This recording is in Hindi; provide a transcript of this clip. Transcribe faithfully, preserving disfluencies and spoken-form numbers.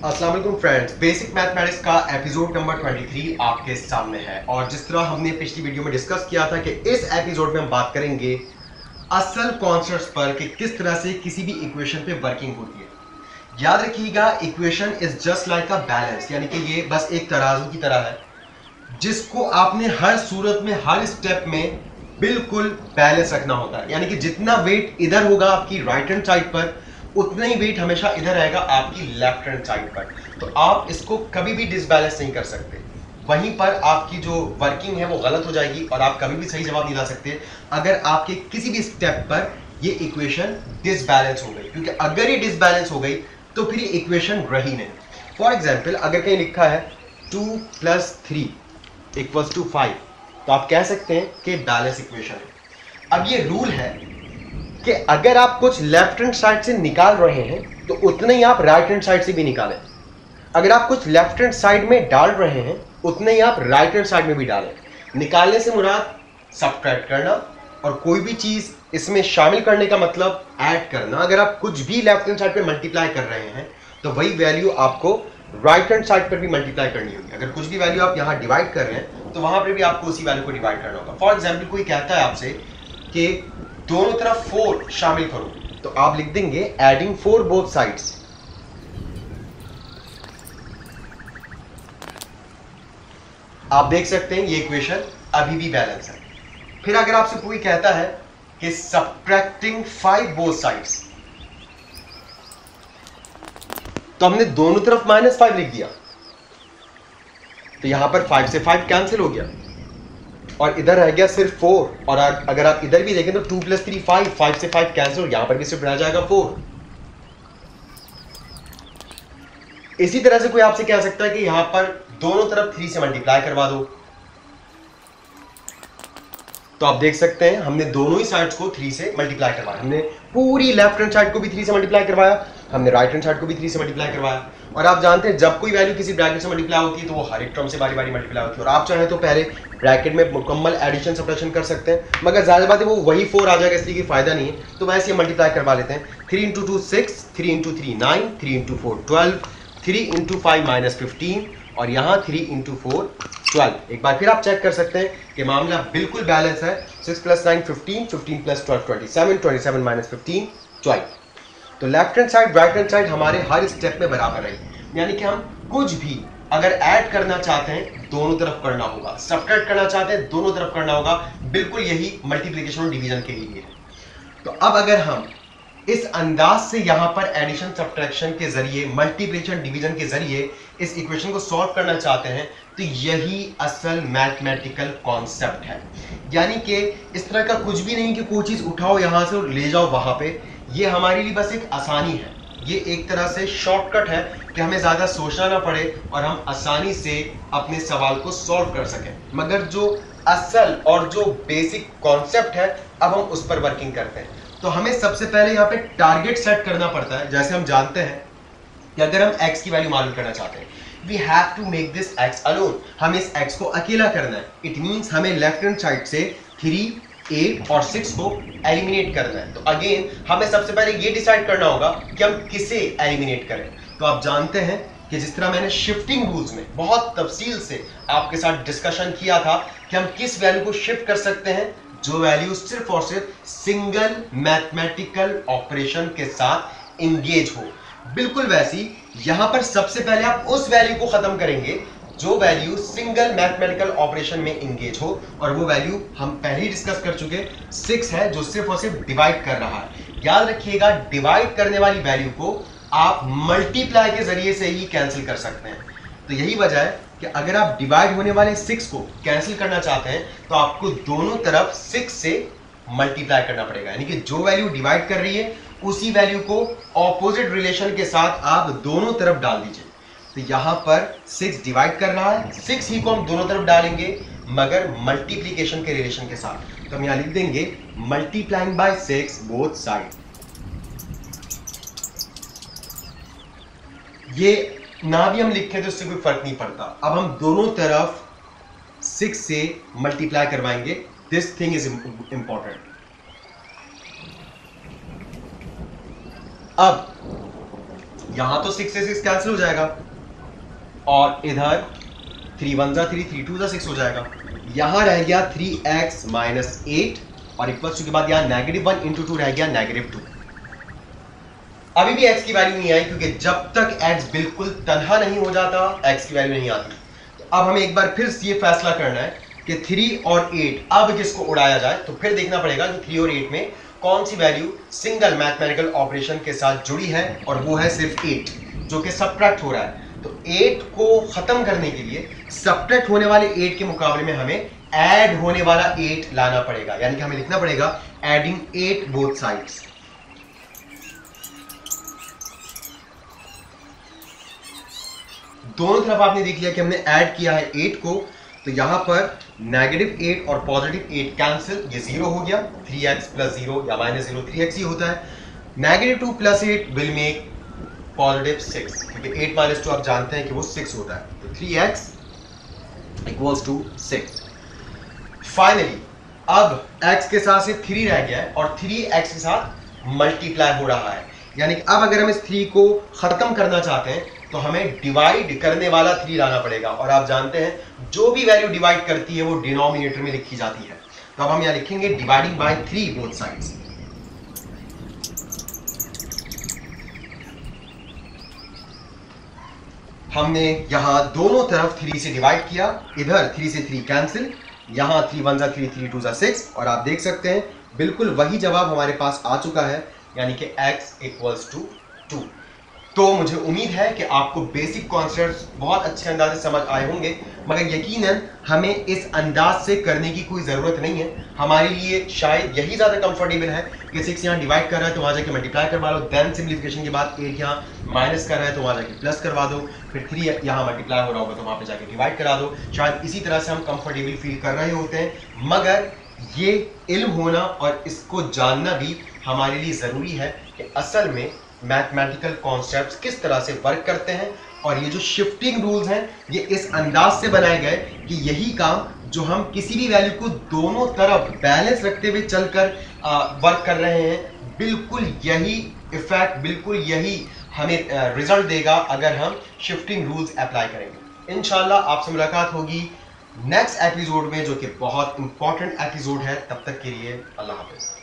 अस्सलाम वालेकुम फ्रेंड्स, बेसिक मैथमेटिक्स का एपिसोड नंबर तेईस आपके सामने है। और जिस तरह हमने पिछली वीडियो में डिस्कस किया था कि इस एपिसोड में हम बात करेंगे असल कॉन्सेप्ट्स पर कि किस तरह से किसी भी इक्वेशन पे वर्किंग होती है। याद रखिएगा, equation is just like a balance, यानी कि ये बस एक तराजू की तरह है जिसको आपने हर सूरत में, हर स्टेप में बिल्कुल बैलेंस रखना होता है। यानी कि जितना वेट इधर होगा आपकी राइट हैंड साइड पर, उतना ही वेट हमेशा इधर आएगा आपकी लेफ्ट हैंड साइड पर। तो आप इसको कभी भी डिसबैलेंस नहीं कर सकते। वहीं पर आपकी जो वर्किंग है वो गलत हो जाएगी और आप कभी भी सही जवाब नहीं ला सकते अगर आपके किसी भी स्टेप पर ये इक्वेशन डिसबैलेंस हो गई। क्योंकि अगर ये डिसबैलेंस हो गई तो फिर ये इक्वेशन रही नहीं। फॉर एग्जाम्पल, अगर कहीं लिखा है two plus three equals to five, तो आप कह सकते हैं कि बैलेंस इक्वेशन है। अब ये रूल है कि अगर आप कुछ लेफ्ट हैंड साइड से निकाल रहे हैं तो उतने ही आप राइट हैंड साइड से भी निकालें। अगर आप कुछ लेफ्ट हैंड साइड में डाल रहे हैं उतने ही आप राइट हैंड साइड में भी डालें। निकालने से मुराद सब्ट्रैक्ट करना, और कोई भी चीज इसमें शामिल करने का मतलब ऐड करना। अगर आप कुछ भी लेफ्ट हैंड साइड पे मल्टीप्लाई कर रहे हैं तो वही वैल्यू आपको राइट हैंड साइड पर भी मल्टीप्लाई करनी होगी। अगर कुछ भी वैल्यू आप यहाँ डिवाइड कर रहे हैं तो वहां पर भी आपको उसी वैल्यू को डिवाइड करना होगा। फॉर एग्जाम्पल, कोई कहता है आपसे कि दोनों तरफ फोर शामिल करो, तो आप लिख देंगे एडिंग फोर बोथ साइड्स। आप देख सकते हैं ये इक्वेशन अभी भी बैलेंस है। फिर अगर आपसे कोई कहता है कि सब्ट्रैक्टिंग फाइव बोथ साइड्स, तो हमने दोनों तरफ माइनस फाइव लिख दिया, तो यहां पर फाइव से फाइव कैंसिल हो गया और इधर रह गया सिर्फ फोर। और अगर आप इधर भी देखें तो two plus three five, five से फाइव कैंसिल, यहां पर भी सिर्फ रह जाएगा फोर। इसी तरह से कोई आपसे कह सकता है कि यहां पर दोनों तरफ थ्री से मल्टीप्लाई करवा दो, तो आप देख सकते हैं हमने दोनों ही साइड्स को थ्री से मल्टीप्लाई करवाया। हमने पूरी लेफ्ट हैंड साइड को भी थ्री से मल्टीप्लाई करवाया, हमने राइट हैंड साइड को भी थ्री से मल्टीप्लाई करवाया। और आप जानते हैं जब कोई वैल्यू किसी ब्रैकेट से मल्टीप्लाई होती है तो वो हर एक टर्म से बारी बारी मल्टीप्लाई होती है। और आप चाहें तो पहले ब्रैकेट में मुकम्मल एडिशन सब्ट्रैक्शन कर सकते हैं, मगर ज्यादा बात है वो वही फोर आ जाएगा, इसलिए फायदा नहीं है। तो वैसे मल्टीप्लाई करवा लेते हैं। Three into two six, three into three nine, three into four twelve, three into five minus fifteen, और यहाँ थ्री इंटू फोर ट्वेल्व। एक बार फिर आप चेक कर सकते हैं कि मामला बिल्कुल बैलेंस है। Six plus nine fifteen, fifteen plus twelve twenty seven, twenty seven minus fifteen twelve. तो left hand side right hand side हमारे हर स्टेप में बराबर रही। यानी कि हम कुछ भी अगर ऐड करना चाहते हैं दोनों तरफ करना होगा, सब्ट्रैक्ट करना चाहते हैं दोनों तरफ करना होगा। बिल्कुल यही मल्टीप्लिकेशन और डिवीजन के लिए है। तो अब अगर हम इस अंदाज से यहां पर एडिशन सब्ट्रैक्शन के जरिए, मल्टीप्लिकेशन डिवीजन के जरिए इस इक्वेशन को सॉल्व करना चाहते हैं, तो यही असल मैथमेटिकल कॉन्सेप्ट है। यानी कि इस तरह का कुछ भी नहीं कि कोई चीज उठाओ यहां से और ले जाओ वहां पे। ये हमारे लिए बस एक आसानी है, ये एक तरह से शॉर्टकट है कि हमें ज्यादा सोचना ना पड़े और हम आसानी से अपने सवाल को सॉल्व कर सकें। मगर जो असल और जो बेसिक कॉन्सेप्ट है, अब हम उस पर वर्किंग करते हैं। तो हमें सबसे पहले यहाँ पे टारगेट सेट करना पड़ता है। जैसे हम जानते हैं कि अगर हम x की वैल्यू मालूम करना चाहते हैं, we have to make this x alone. हम इस x को अकेला करना है। इट मींस हमें लेफ्ट हैंड साइड से थ्री, एट और सिक्स को एलिमिनेट करना है। तो अगेन हमें सबसे पहले ये डिसाइड करना होगा कि हम किसे एलिमिनेट करें। तो आप जानते हैं कि जिस तरह मैंने शिफ्टिंग रूल्स में बहुत तफसील से आपके साथ डिस्कशन किया था कि हम किस वैल्यू को शिफ्ट कर सकते हैं, जो वैल्यू सिर्फ और सिर्फ सिंगल मैथमेटिकल ऑपरेशन के साथ इंगेज हो। बिल्कुल वैसी यहां पर सबसे पहले आप उस वैल्यू को खत्म करेंगे जो वैल्यू सिंगल मैथमेटिकल ऑपरेशन में इंगेज हो, और वो वैल्यू हम पहले ही डिस्कस कर चुके, सिक्स है, जो सिर्फ और सिर्फ डिवाइड कर रहा है। याद रखिएगा, डिवाइड करने वाली वैल्यू को आप मल्टीप्लाई के जरिए से ही कैंसिल कर सकते हैं। तो यही वजह है कि अगर आप डिवाइड होने वाले सिक्स को कैंसिल करना चाहते हैं तो आपको दोनों तरफ सिक्स से मल्टीप्लाई करना पड़ेगा। यानी कि जो वैल्यू डिवाइड कर रही है उसी वैल्यू को ऑपोजिट रिलेशन के साथ आप दोनों तरफ डाल दीजिए। तो यहां पर सिक्स डिवाइड कर रहा है, सिक्स ही को हम दोनों तरफ डालेंगे मगर मल्टीप्लीकेशन के रिलेशन के साथ। तो हम यहां लिख देंगे multiplying by six both side. ये ना भी हम लिखे तो इससे कोई फर्क नहीं पड़ता। अब हम दोनों तरफ सिक्स से मल्टीप्लाई करवाएंगे। This thing is important. अब यहां तो सिक्स से सिक्स कैंसिल हो जाएगा और इधर थ्री वन जा थ्री, थ्री टू जा सिक्स हो जाएगा। यहां रह गया थ्री एक्स माइनस एट और इक्वल्स टू के बाद यहां नेगेटिव वन इंटू टू रह गया नेगेटिव टू। अभी भी x की वैल्यू नहीं आई क्योंकि जब तक x बिल्कुल तन्हा नहीं हो जाता x की वैल्यू नहीं आती। तो अब हमें एक बार फिर ये फैसला करना है कि थ्री और एट अब किसको उड़ाया जाए। तो फिर देखना पड़ेगा कि थ्री और एट में कौन सी वैल्यू सिंगल मैथमेटिकल ऑपरेशन के साथ जुड़ी है और वो है सिर्फ एट जो कि सबट्रैक्ट हो रहा है। तो एट को खत्म करने के लिए सबट्रैक्ट होने वाले एट के मुकाबले में हमें ऐड होने वाला एट लाना पड़ेगा, यानी कि हमें लिखना पड़ेगा एडिंग एट बोथ साइड्स। दोनों तरफ आपने देख लिया कि हमने ऐड किया है एट को, तो यहां पर नेगेटिव एट और पॉजिटिव एट कैंसिल, ये जीरो हो गया। थ्री एक्स प्लस जीरो या माइनस जीरो थ्री एक्स ही होता है। Negative two plus eight will make positive six, क्योंकि एट माइनस टू आप जानते हैं कि वो सिक्स होता है। तो three x equals to six. Finally अब x के साथ से थ्री रह गया है और थ्री एक्स के साथ मल्टीप्लाई हो रहा है, यानी कि अब अगर हम इस थ्री को खत्म करना चाहते हैं तो हमें डिवाइड करने वाला थ्री लाना पड़ेगा। और आप जानते हैं जो भी वैल्यू डिवाइड करती है वो डिनोमिनेटर में लिखी जाती है। तो अब हम यहां लिखेंगे dividing by three both sides. हमने यहां दोनों तरफ थ्री से डिवाइड किया, इधर थ्री से थ्री कैंसिल, यहां थ्री वन जा थ्री, थ्री टू जा सिक्स, और आप देख सकते हैं बिल्कुल वही जवाब हमारे पास आ चुका है, यानी कि x इक्वल्स टू टू। तो मुझे उम्मीद है कि आपको बेसिक कॉन्सेप्ट्स बहुत अच्छे अंदाज से समझ आए होंगे, मगर यकीनन हमें इस अंदाज से करने की कोई ज़रूरत नहीं है। हमारे लिए शायद यही ज़्यादा कंफर्टेबल है कि सिक्स यहाँ डिवाइड कर रहा है तो वहाँ जाके मल्टीप्लाई करवा लो, देन सिम्प्लीफिकेशन के बाद एट यहाँ माइनस कर रहा है तो वहाँ जाके प्लस करवा दो, फिर थ्री यहाँ मल्टीप्लाई हो रहा होगा तो वहाँ पे जाके डिवाइड करा दो। शायद इसी तरह से हम कंफर्टेबल फील कर रहे होते हैं, मगर ये इल्म होना और इसको जानना भी हमारे लिए ज़रूरी है कि असल में मैथमेटिकल कॉन्सेप्ट्स किस तरह से वर्क करते हैं। और ये जो शिफ्टिंग रूल्स हैं ये इस अंदाज से बनाए गए कि यही काम जो हम किसी भी वैल्यू को दोनों तरफ बैलेंस रखते हुए चलकर वर्क कर रहे हैं, बिल्कुल यही इफेक्ट, बिल्कुल यही हमें रिजल्ट देगा अगर हम शिफ्टिंग रूल्स अप्लाई करेंगे। इंशाल्लाह आपसे मुलाकात होगी नेक्स्ट एपिसोड में, जो कि बहुत इंपॉर्टेंट एपिसोड है। तब तक के लिए अल्लाह हाफिज।